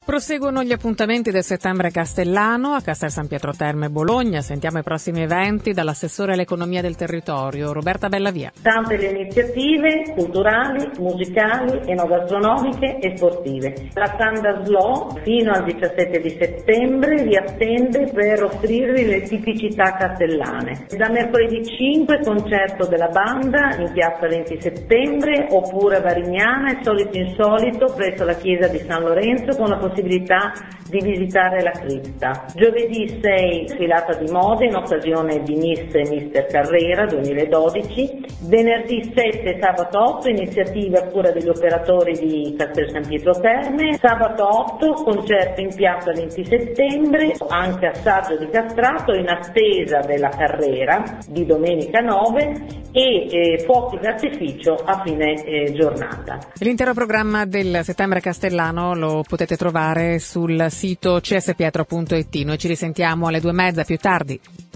Proseguono gli appuntamenti del Settembre Castellano a Castel San Pietro Terme Bologna. Sentiamo i prossimi eventi dall'assessore all'economia del territorio, Roberta Bellavia. Tante le iniziative culturali, musicali, enogastronomiche e sportive. La Sanda Slow fino al 17 di settembre vi attende per offrirvi le tipicità castellane. Da mercoledì 5 concerto della banda in piazza 20 settembre oppure a Varignana e Solito Insolito presso la chiesa di San Lorenzo con la possibilità di visitare la cripta. Giovedì 6 sfilata di moda in occasione di Miss e Mister Carrera 2012. Venerdì 7 e sabato 8 iniziative a cura degli operatori di Castel San Pietro Terme. Sabato 8 concerto in piazza 20 settembre anche a Saggio di Castrato in attesa della carrera di domenica 9 e fuochi d'artificio a fine giornata. L'intero programma del Settembre Castellano lo potete trovare sul sito cspietro.it. Noi ci risentiamo alle 2:30 più tardi.